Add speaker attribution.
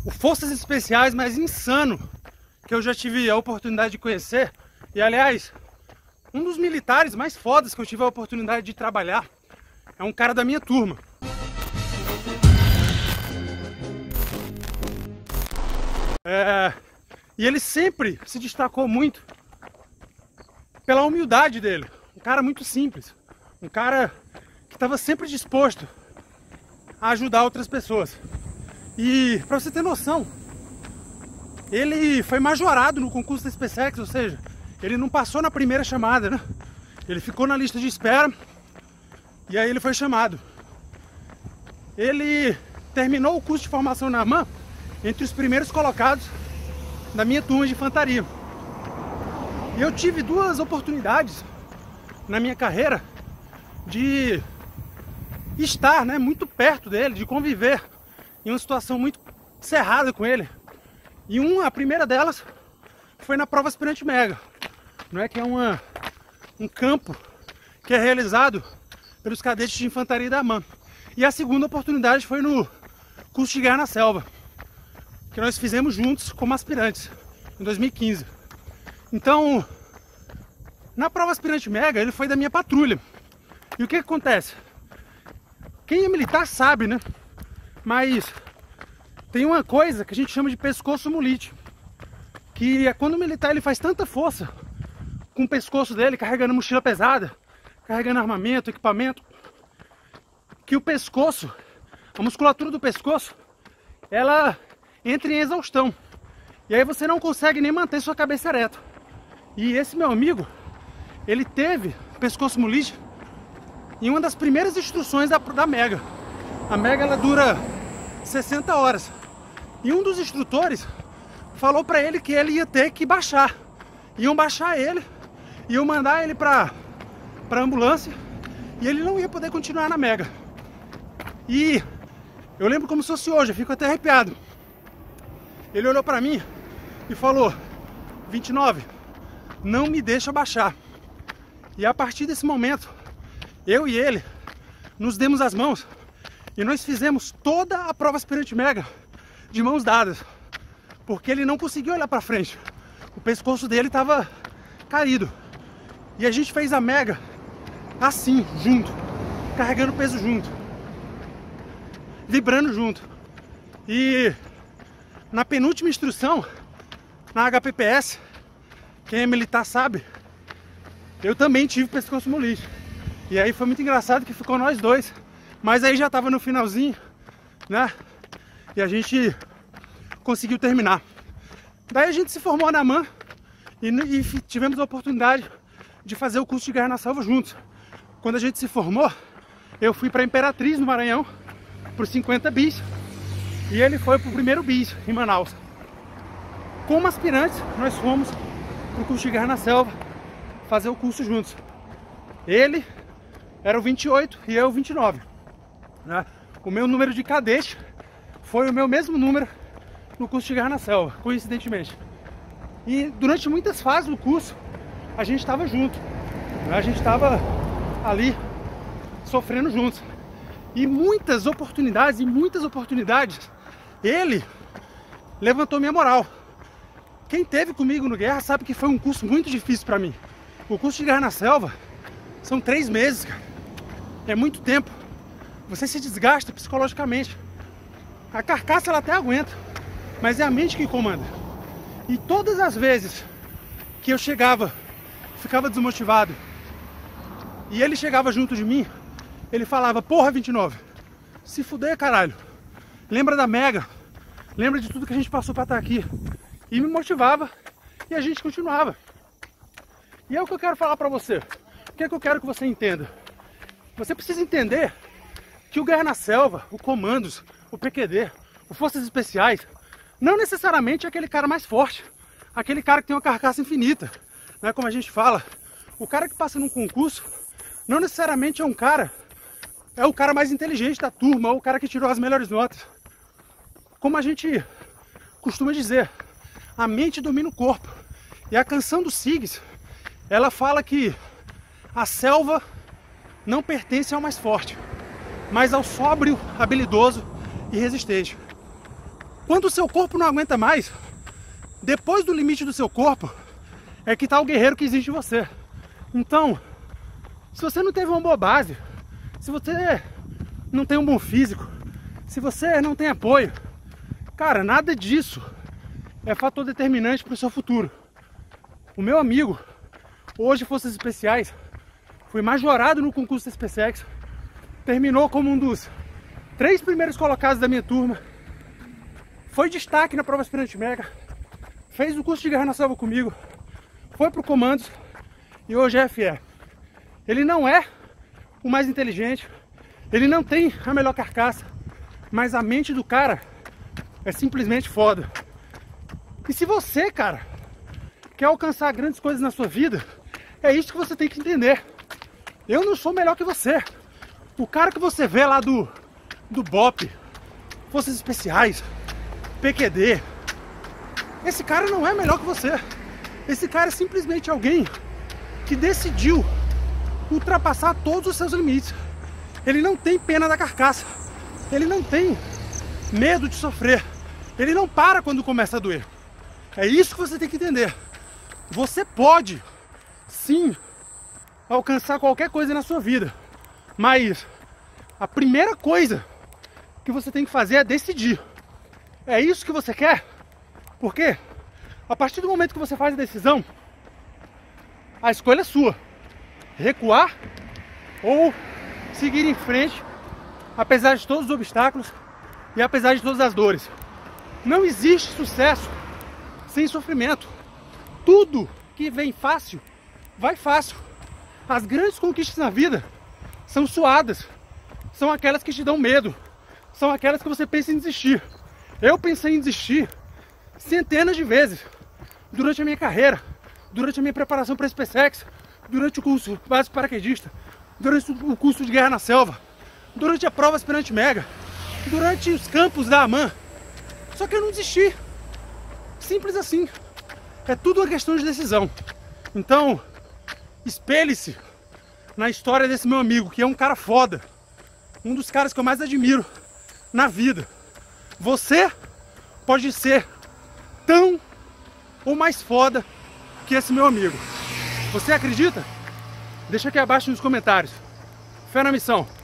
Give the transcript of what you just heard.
Speaker 1: o Forças Especiais mais insano que eu já tive a oportunidade de conhecer. E aliás, um dos militares mais fodas que eu tive a oportunidade de trabalhar é um cara da minha turma. E ele sempre se destacou muito pela humildade dele. Um cara muito simples, um cara que estava sempre disposto a ajudar outras pessoas. E pra você ter noção, ele foi majorado no concurso da SpaceX, ou seja, ele não passou na primeira chamada, né? Ele ficou na lista de espera e aí ele foi chamado. Ele terminou o curso de formação na AMAN entre os primeiros colocados da minha turma de infantaria. E eu tive duas oportunidades na minha carreira de estar, né, muito perto dele, de conviver em uma situação muito cerrada com ele. E a primeira delas foi na prova aspirante mega, não é, que é um campo que é realizado pelos cadetes de infantaria da AMAN. E a segunda oportunidade foi no curso de guerra na selva, que nós fizemos juntos como aspirantes em 2015. Então, na prova aspirante mega, ele foi da minha patrulha. E o que acontece? Quem é militar sabe, né? Mas tem uma coisa que a gente chama de pescoço mulite, que é quando o militar ele faz tanta força com o pescoço dele, carregando mochila pesada, carregando armamento, equipamento, que o pescoço, a musculatura do pescoço, ela entra em exaustão. E aí você não consegue nem manter sua cabeça ereta. E esse meu amigo, ele teve pescoço mulite em uma das primeiras instruções da Mega. A Mega ela dura 60 horas. E um dos instrutores falou pra ele que ele ia ter que baixar. Iam baixar ele, iam mandar ele pra ambulância e ele não ia poder continuar na Mega. E eu lembro como se fosse hoje, eu fico até arrepiado. Ele olhou pra mim e falou: 29, não me deixa baixar. E a partir desse momento, eu e ele nos demos as mãos e nós fizemos toda a prova aspirante mega de mãos dadas, porque ele não conseguia olhar pra frente, o pescoço dele estava caído. E a gente fez a mega assim, junto, carregando peso junto, vibrando junto. E na penúltima instrução, na HPPS, quem é militar sabe, eu também tive pescoço mulite. E aí foi muito engraçado que ficou nós dois, mas aí já tava no finalzinho, né? E a gente conseguiu terminar. Daí a gente se formou na AMAN e tivemos a oportunidade de fazer o curso de guerra na selva juntos. Quando a gente se formou, eu fui para Imperatriz, no Maranhão, por 50 bis, e ele foi pro primeiro bis, em Manaus. Como aspirantes, nós fomos pro curso de guerra na selva fazer o curso juntos. Ele era o 28 e eu o 29, né? O meu número de cadete foi o meu mesmo número no curso de guerra na selva, coincidentemente. E durante muitas fases do curso a gente estava junto, né? A gente estava ali sofrendo juntos. E muitas oportunidades, ele levantou minha moral. Quem teve comigo no guerra sabe que foi um curso muito difícil para mim. O curso de guerra na selva são 3 meses, cara. É muito tempo. Você se desgasta psicologicamente. A carcaça ela até aguenta, mas é a mente que comanda. E todas as vezes que eu ficava desmotivado, e ele chegava junto de mim, ele falava: porra, 29, se fuder, caralho. Lembra da Mega, lembra de tudo que a gente passou pra estar aqui. E me motivava, e a gente continuava. E é o que eu quero falar pra você. O que é que eu quero que você entenda? Você precisa entender que o Guerra na Selva, o Comandos, o PQD, o Forças Especiais, não necessariamente é aquele cara mais forte, aquele cara que tem uma carcaça infinita, né? Como a gente fala, o cara que passa num concurso não necessariamente é o cara mais inteligente da turma, ou o cara que tirou as melhores notas. Como a gente costuma dizer, a mente domina o corpo. E a canção do Siggs, ela fala que a selva não pertence ao mais forte, mas ao sóbrio, habilidoso e resistente. Quando o seu corpo não aguenta mais, depois do limite do seu corpo, é que tá o guerreiro que existe em você. Então, se você não teve uma boa base, se você não tem um bom físico, se você não tem apoio, cara, nada disso é fator determinante para o seu futuro. O meu amigo, hoje Forças Especiais, foi majorado no concurso da SpaceX, terminou como um dos 3 primeiros colocados da minha turma, foi destaque na prova aspirante mega, fez o curso de guerra na selva comigo, foi pro comandos e hoje é FE. Ele não é o mais inteligente, ele não tem a melhor carcaça, mas a mente do cara é simplesmente foda. E se você, cara, quer alcançar grandes coisas na sua vida, é isso que você tem que entender. Eu não sou melhor que você. O cara que você vê lá do BOP, Forças Especiais, PQD, esse cara não é melhor que você. Esse cara é simplesmente alguém que decidiu ultrapassar todos os seus limites. Ele não tem pena da carcaça. Ele não tem medo de sofrer. Ele não para quando começa a doer. É isso que você tem que entender. Você pode, sim, alcançar qualquer coisa na sua vida, mas a primeira coisa que você tem que fazer é decidir. É isso que você quer? Porque a partir do momento que você faz a decisão, a escolha é sua. Recuar ou seguir em frente, apesar de todos os obstáculos e apesar de todas as dores. Não existe sucesso sem sofrimento. Tudo que vem fácil, vai fácil. As grandes conquistas na vida são suadas. São aquelas que te dão medo. São aquelas que você pensa em desistir. Eu pensei em desistir centenas de vezes durante a minha carreira, durante a minha preparação para a SpaceX, durante o curso básico paraquedista, durante o curso de guerra na selva, durante a prova aspirante mega, durante os campos da AMAN. Só que eu não desisti. Simples assim. É tudo uma questão de decisão. Então, espelhe-se na história desse meu amigo, que é um cara foda. Um dos caras que eu mais admiro na vida. Você pode ser tão ou mais foda que esse meu amigo. Você acredita? Deixa aqui abaixo nos comentários. Fé na missão.